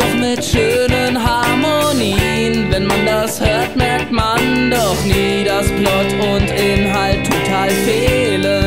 doch mit schönen Harmonien. Wenn man das hört, merkt man doch nie, dass Plot und Inhalt total fehlen.